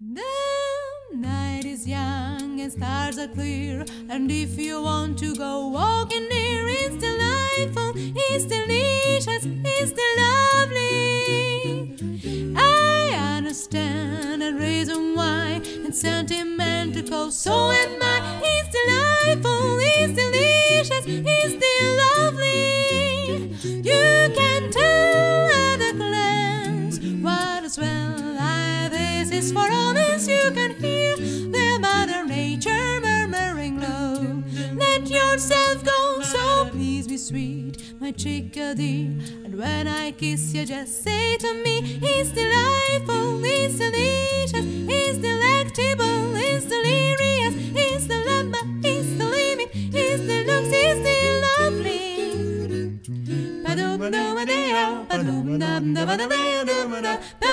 The night is young and stars are clear, and if you want to go walking near, it's delightful, it's delicious, it's lovely. I understand the reason why it's sentimental, so am I. It's delightful, it's delicious, it's lovely. You can tell at a glance what as well this is for all this. You can hear the Mother Nature murmuring low. Let yourself go, so please be sweet, my chickadee. And when I kiss you, just say to me, it's delightful, it's delicious, it's delectable, it's delirious, it's the lumber, it's the limit, it's the looks, it's the lovely. Ba-dum-dum-a-dee-oh, ba-dum-dum-dum-a-dee-dum-a-dum.